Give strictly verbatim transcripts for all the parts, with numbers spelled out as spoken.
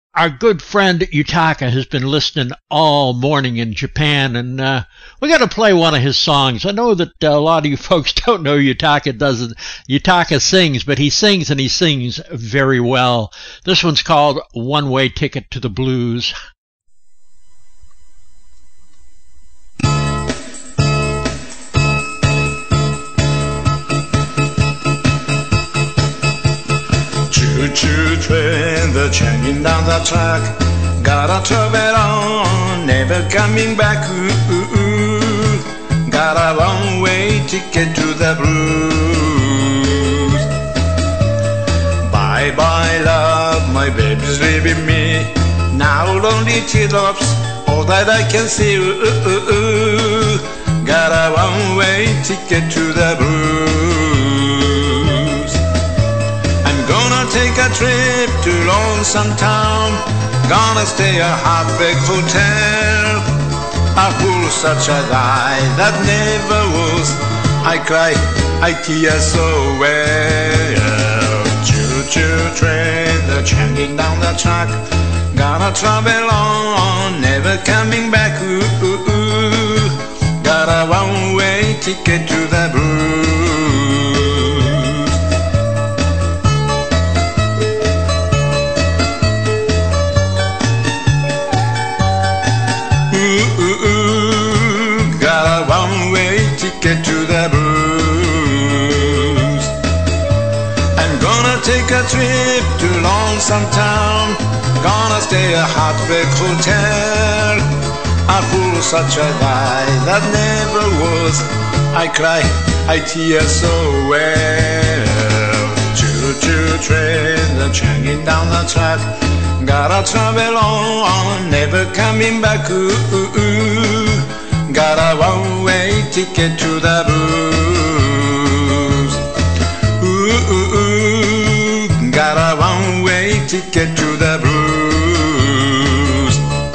Our good friend Yutaka has been listening all morning in Japan, and uh, we got to play one of his songs. I know that uh, a lot of you folks don't know Yutaka doesn't. Yutaka sings, but he sings and he sings very well. This one's called One Way Ticket to the Blues. Choo-choo train, the changing down the track. Gotta travel on, never coming back. Ooh, ooh, ooh. Got a one-way ticket to the blues. Bye-bye love, my baby's leaving me. Now lonely teardrops, all that I can see. Ooh, ooh, ooh, ooh. Got a one-way ticket to the blues. Take a trip to Lonesome Town. Gonna stay a half-baked hotel. A fool such as I that never was. I cry, I tear so well. Choo-choo train, the changing down the track. Gotta travel on, never coming back. Ooh, ooh, ooh. Got a one-way ticket to the blues. Get to the blues. I'm gonna take a trip to Lonesome Town. Gonna stay a half-baked hotel. A fool such as I that never was. I cry, I tear so well. Choo-choo train, the changing down the track. Gotta travel on, never coming back. Ooh, ooh, ooh. Got a one-way ticket to the blues. Ooh, ooh, ooh. Got a one-way ticket to the blues.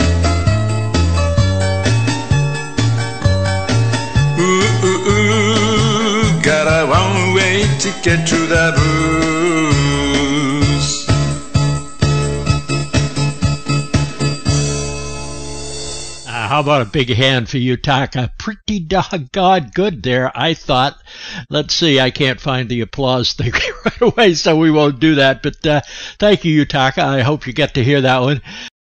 Ooh, ooh, ooh. Got a one-way ticket to the blues. How about a big hand for Yutaka? Pretty doggone good there, I thought. Let's see, I can't find the applause thing right away, so we won't do that. But uh, thank you, Yutaka. I hope you get to hear that one.